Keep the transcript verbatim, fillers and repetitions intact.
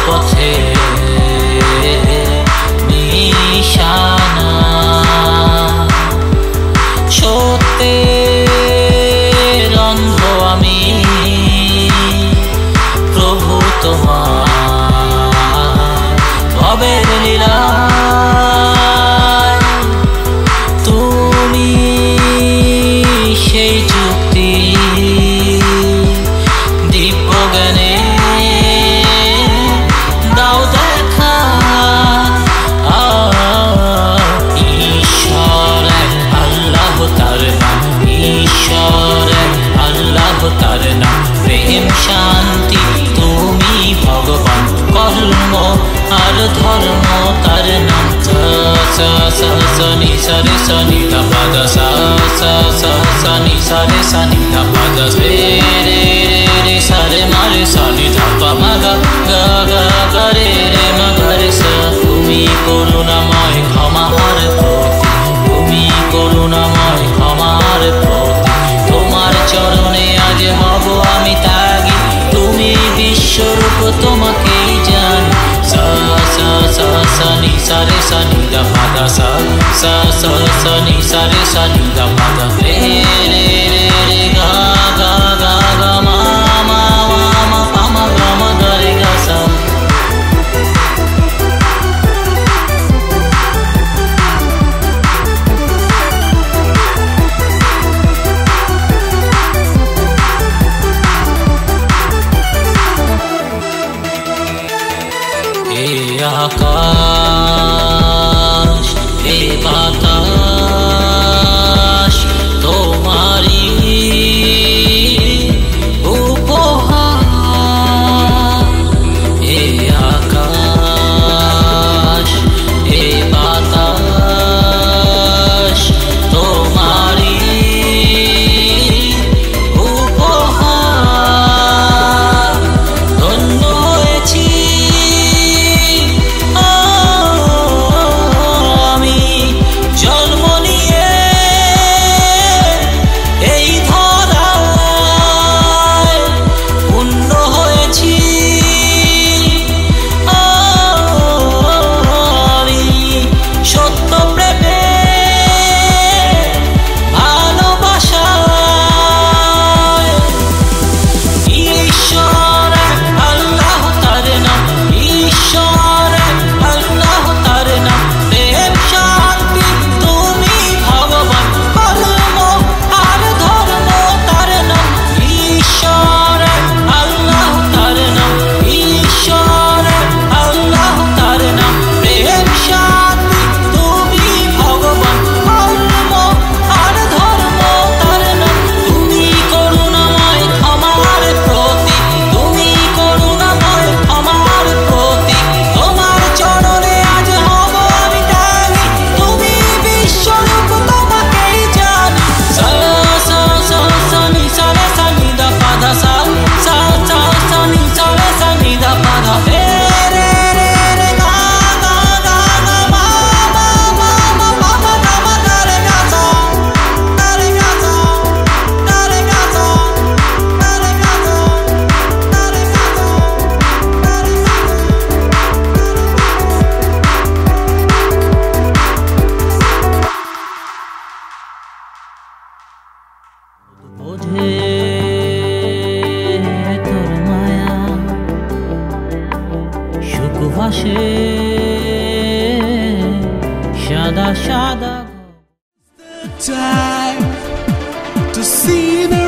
পথে নিশানা সত্যের অন্ধ আমি প্রভু তোমার ভবের লীলা তুমি সেই যুক্তি দিব্য জ্ঞানে দাও দেখা ঈশ্বর আল্লাহ তার নাম ঈশ্বর আল্লাহ তার নাম প্রেম শান্তি তুমি ভগবান কর্ম আর ধর্ম তার নাম সা সা সা নি সা রে সা নি ধা পা ধা সা সা সা সা নি সা রে সা নি ধা পা ধা রে রে রে সা রে মা রে সা নি ধা পা মা গা গা গা গা রে রে মা গা রে সা তুমি করুণাময় ক্ষমার প্রতি তুমি করুণাময় ক্ষমার প্রতি তোমার চরণে আজ হব আমি ত্যাগী তুমি বিশ্বরূপ তোমাকেই জানি সা সা সা সা নি সা রে সা নি ধা পা ধা সা সা সা সা নি সা রে সা নি ধা পা ধা রে রে রে রে গা গা গা গা মা মা মা মা পা মা গা মা গা রে গা সা আকাশ এ বাতাস তোমারি উপহার এ আকাশ এ বাতাস তোমারি উপহার ধন্য হয়েছি ভাসে সাদা সাদা time to see the